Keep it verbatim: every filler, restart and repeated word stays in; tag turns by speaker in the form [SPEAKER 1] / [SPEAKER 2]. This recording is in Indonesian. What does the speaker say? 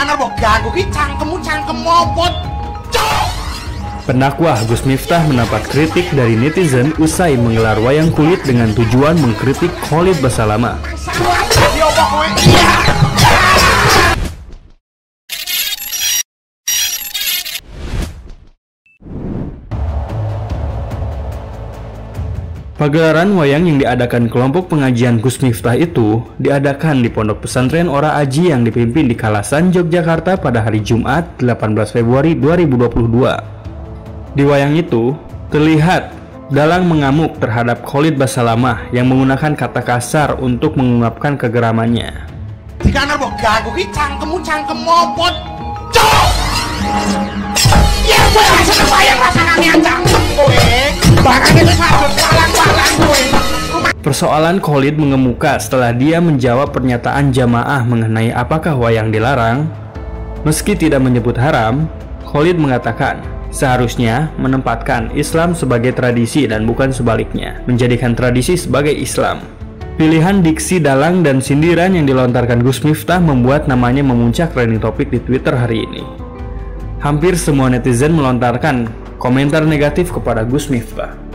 [SPEAKER 1] Dikanar mbok ganggu ki cangkemmu cangkem mopot.
[SPEAKER 2] Pendakwah Gus Miftah mendapat kritik dari netizen usai menggelar wayang kulit dengan tujuan mengkritik Khalid Basalamah. Pagelaran wayang yang diadakan kelompok pengajian Gus Miftah itu diadakan di Pondok Pesantren Ora Aji yang dipimpin di Kalasan, Yogyakarta pada hari Jumat delapan belas Februari dua ribu dua puluh dua. Di wayang itu, terlihat Dalang mengamuk terhadap Khalid Basalamah yang menggunakan kata kasar untuk mengungkapkan kegeramannya.
[SPEAKER 1] Dikanar mbok ganggu ki cangkemmu cangkem mopot. Ya gue seneng wayang rasane cangkem kowe. Bahkan itu sadut palang-palang kowe.
[SPEAKER 2] Persoalan Khalid mengemuka setelah dia menjawab pernyataan jamaah mengenai apakah wayang dilarang. Meski tidak menyebut haram, Khalid mengatakan seharusnya menempatkan Islam sebagai tradisi dan bukan sebaliknya, menjadikan tradisi sebagai Islam. Pilihan diksi dalang dan sindiran yang dilontarkan Gus Miftah membuat namanya memuncak trending topik di Twitter hari ini. Hampir semua netizen melontarkan komentar negatif kepada Gus Miftah.